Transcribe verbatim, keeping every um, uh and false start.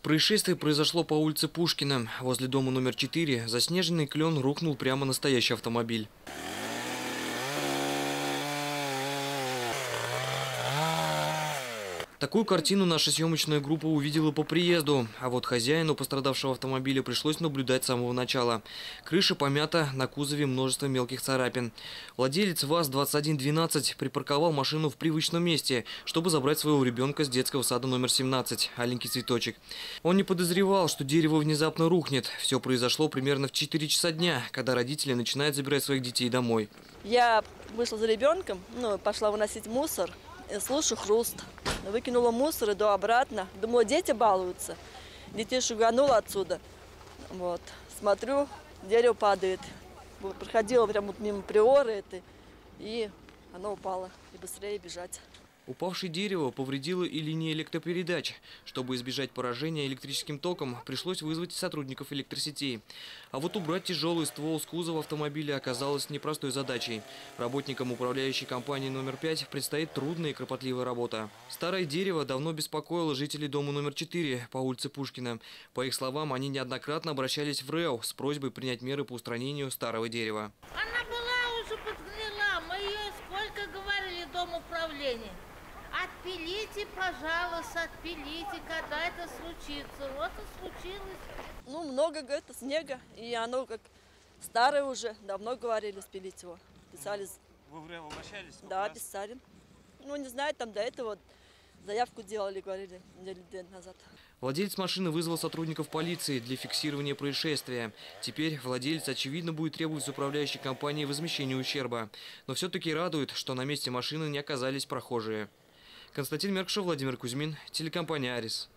Происшествие произошло по улице Пушкина. Возле дома номер четыре заснеженный клен рухнул прямо на стоящий автомобиль. Такую картину наша съемочная группа увидела по приезду, а вот хозяину пострадавшего автомобиля пришлось наблюдать с самого начала. Крыша помята, на кузове множество мелких царапин. Владелец ВАЗ двадцать один двенадцать припарковал машину в привычном месте, чтобы забрать своего ребенка с детского сада номер семнадцать, аленький цветочек. Он не подозревал, что дерево внезапно рухнет. Все произошло примерно в четыре часа дня, когда родители начинают забирать своих детей домой. Я вышла за ребенком, ну, пошла выносить мусор, и слышу хруст. Выкинула мусор, иду обратно. Думала, дети балуются. Детей шуганула отсюда. Вот. Смотрю, дерево падает. Проходила прямо мимо приоры этой, и оно упало. И быстрее бежать. Упавшее дерево повредило и линии электропередач. Чтобы избежать поражения электрическим током, пришлось вызвать сотрудников электросетей. А вот убрать тяжелый ствол с кузова автомобиля оказалось непростой задачей. Работникам управляющей компании номер пять предстоит трудная и кропотливая работа. Старое дерево давно беспокоило жителей дома номер четыре по улице Пушкина. По их словам, они неоднократно обращались в РЭО с просьбой принять меры по устранению старого дерева. Она была уже подгнила, мы ее сколько говорили, дом управления. Отпилите, пожалуйста, отпилите, когда это случится. Вот и случилось. Ну, много, говорит, снега, и оно как старое уже. Давно говорили спилить его. Писали. Вы в РЭО обращались? Да, писали. Ну, не знаю, там до этого заявку делали, говорили, неделю назад. Владелец машины вызвал сотрудников полиции для фиксирования происшествия. Теперь владелец, очевидно, будет требовать с управляющей компании возмещения ущерба. Но все-таки радует, что на месте машины не оказались прохожие. Константин Меркшов, Владимир Кузьмин, телекомпания «Арис».